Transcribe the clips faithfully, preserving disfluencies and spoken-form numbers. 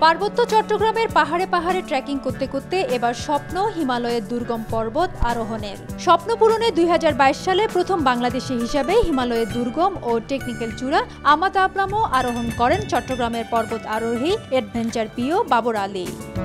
পার্বত্য চট্টগ্রামের পাহাড়ে পাহাড়ে ট্রেকিং করতে করতে এবার স্বপ্ন হিমালয়ের দুর্গম পর্বত আরোহণের। স্বপ্ন পূরণে দুই হাজার বাইশ সালে প্রথম বাংলাদেশি হিসাবে হিমালয়ের দুর্গম ও টেকনিক্যাল চূড়া আমাত আপলামও আরোহণ করেন চট্টগ্রামের পর্বত আরোহী অ্যাডভেঞ্চার প্রিয় বাবর আলী।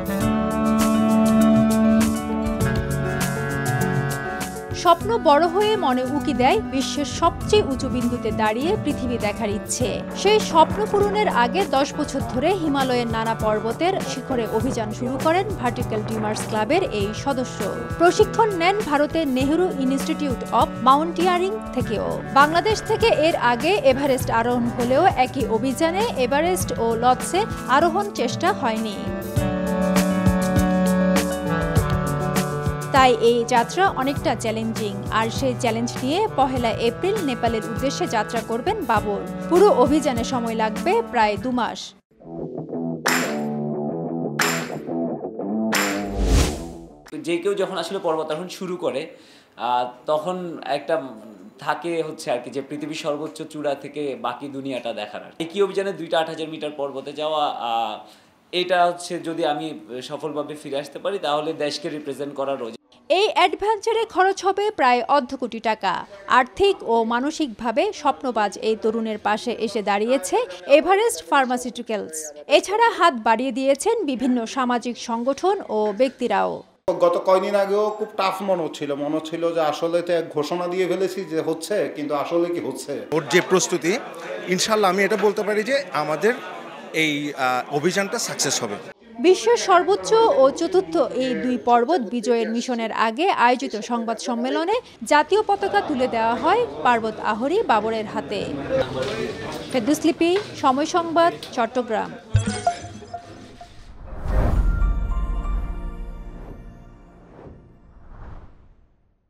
স্বপ্ন বড় হয়ে মনে উকি দেয় বিশ্বের সবচেয়ে উঁচু বিন্দুতে দাঁড়িয়ে পৃথিবী দেখার ইচ্ছে। সেই স্বপ্ন পূরণের আগে দশ বছর ধরে হিমালয়ের নানা পর্বতের শিখরে অভিযান শুরু করেন ভার্টিক্যাল ড্রিমার্স ক্লাবের এই সদস্য। প্রশিক্ষণ নেন ভারতের নেহরু ইনস্টিটিউট অব মাউন্টেনিয়ারিং থেকেও। বাংলাদেশ থেকে এর আগে এভারেস্ট আরোহণ হলেও একই অভিযানে এভারেস্ট ও লদসে আরোহণ চেষ্টা হয়নি। তাই এই যাত্রা অনেকটা চ্যালেঞ্জিং, আর সেই চ্যালেঞ্জ নিয়ে পহেলা এপ্রিল নেপালের উদ্দেশ্যে যাত্রা করবেন বাবর। পুরো অভিযানে সময় লাগবে প্রায় দু মাস। যে কেউ যখন আসলে পর্বতারোহণ শুরু করে তখন একটা থাকে হচ্ছে আর কি যে পৃথিবীর সর্বোচ্চ চূড়া থেকে বাকি দুনিয়াটা দেখার। একই অভিযানে দুইটা আট হাজার মিটার পর্বতে যাওয়া, এটা হচ্ছে যদি আমি সফলভাবে ফিরে আসতে পারি তাহলে দেশকে রিপ্রেজেন্ট করার। এই অ্যাডভেঞ্চারে খরচ হবে প্রায় অর্ধ কোটি টাকা। আর্থিক ও মানসিকভাবে স্বপ্নবাজ এই তরুণের পাশে এসে দাঁড়িয়েছে এভারেস্ট ফার্মাসিউটিক্যালস। এছাড়া হাত বাড়িয়ে দিয়েছেন বিভিন্ন সামাজিক সংগঠন ও ব্যক্তিরাও। গত কয়দিন আগেও খুব টাফ মনে হচ্ছিল মনে হচ্ছিল যে আসলে তো ঘোষণা দিয়ে ফেলেছি যে হচ্ছে, কিন্তু আসলে কি হচ্ছে ওর যে প্রস্তুতি, ইনশাল্লাহ আমি এটা বলতে পারি যে আমাদের এই অভিযানটা সাকসেস হবে। বিশ্বের সর্বোচ্চ ও চতুর্থ এই দুই পর্বত বিজয়ের মিশনের আগে আয়োজিত সংবাদ সম্মেলনে জাতীয় পতাকা তুলে দেওয়া হয় পর্বত আরোহী বাবরের হাতে। ফেরদৌস লিপি, সময় সংবাদ, চট্টগ্রাম।